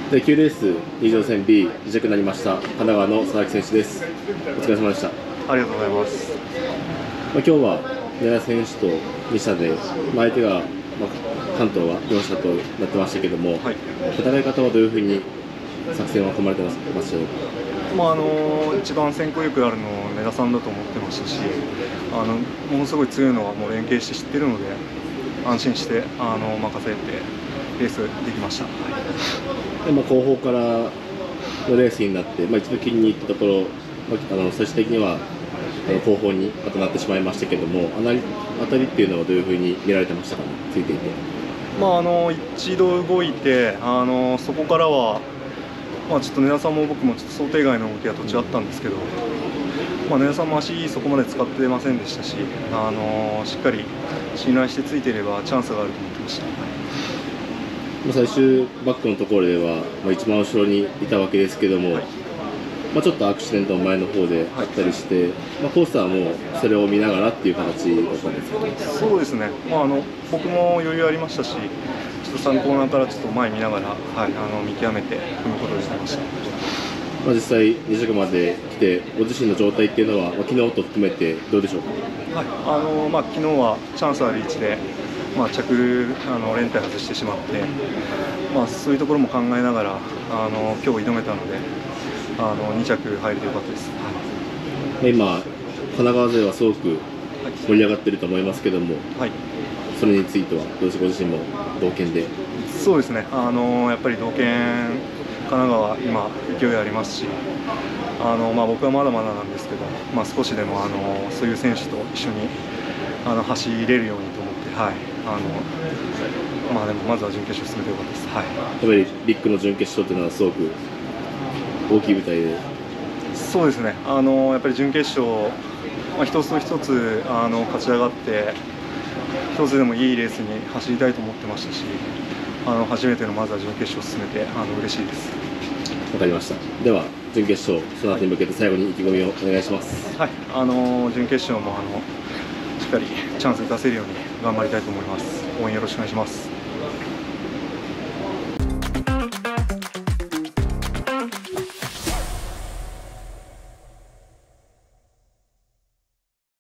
で9レース以上戦 B 2着になりました神奈川の佐々木選手です。お疲れ様でした。 ありがとうございます。 今日は根田選手と2社で、相手が、関東は4社となってましたけども、 はい、 戦い方はどういうふうに作戦は組まれてますでしょうか。 一番先行力あるのは根田さんだと思ってましたし、ものすごい強いのはもう連携して知ってるので、安心して任せてレースできました。 で後方からのレースになって、一度切りに行ったところ、最終的には後方にまたなってしまいましたけども、当たりっていうのはどういうふうに見られてましたかね、ついていて。 一度動いて、そこからは、ちょっと根田さんも僕もちょっと想定外の動きが途中あったんですけど、根田さんも足そこまで使ってませんでしたし、しっかり信頼してついていればチャンスがあると思ってました。 最終バックのところでは、一番後ろにいたわけですけども、はい、ちょっとアクシデントの前の方であったりして、コースはもうそれを見ながらっていう形だったんですかね。 そうですね、僕も余裕ありましたし、ちょっと3コーナーからちょっと前見ながら、見極めて踏むことができました。 実際2着まで来て、ご自身の状態っていうのは、昨日と含めてどうでしょうか。 昨日はチャンスある位置で、着連帯外してしまって、そういうところも考えながら今日挑めたので、2着入れてよかったです。 今、神奈川勢はすごく盛り上がっていると思いますけども、それについてはどうですか、ご自身も同県で。 そうですね、やっぱり同県、神奈川、今、勢いありますし、僕はまだまだなんですけど、少しでもそういう選手と一緒に走れるようにと思って、でもまずは準決勝進めてよかったです。やっぱりビッグの準決勝というのはすごく大きい舞台で。 そうですね、やっぱり準決勝、一つ一つ勝ち上がって、一つでもいいレースに走りたいと思ってましたし、初めてのまずは準決勝進めて嬉しいです。 わかりました。では準決勝、その後に向けて最後に意気込みをお願いします。 準決勝もしっかりチャンスを出せるように頑張りたいと思います。応援よろしくお願いします。